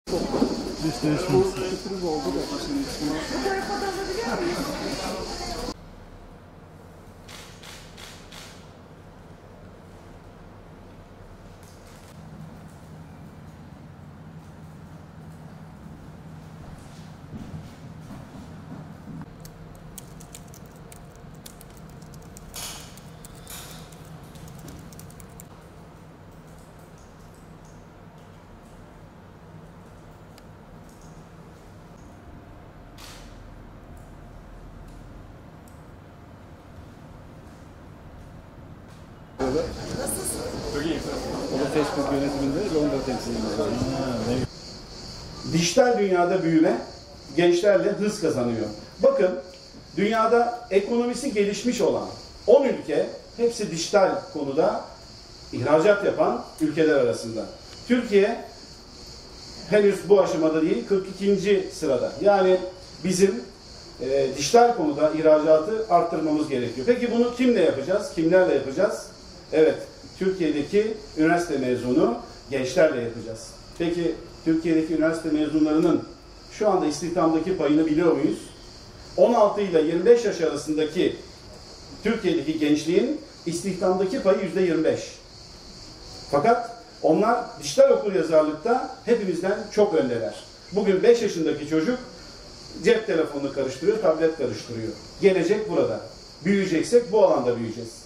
Hiç değişmez. Sürpriz oldu da şimdi buna. Bu tarafa da alabiliyor muyuz? O da Facebook yönetiminde Londra temsilcimiz var. Dijital dünyada büyüme gençlerle hız kazanıyor. Bakın dünyada ekonomisi gelişmiş olan 10 ülke hepsi dijital konuda ihracat yapan ülkeler arasında. Türkiye henüz bu aşamada değil 42. sırada. Yani bizim dijital konuda ihracatı arttırmamız gerekiyor. Peki bunu kimle yapacağız? Kimlerle yapacağız? Evet, Türkiye'deki üniversite mezunu gençlerle yapacağız. Peki Türkiye'deki üniversite mezunlarının şu anda istihdamdaki payını biliyor muyuz? 16 ile 25 yaş arasındaki Türkiye'deki gençliğin istihdamdaki payı %25. Fakat onlar dijital okuryazarlıkta hepimizden çok öndeler. Bugün 5 yaşındaki çocuk cep telefonunu karıştırıyor, tablet karıştırıyor. Gelecek burada. Büyüyeceksek bu alanda büyüyeceğiz.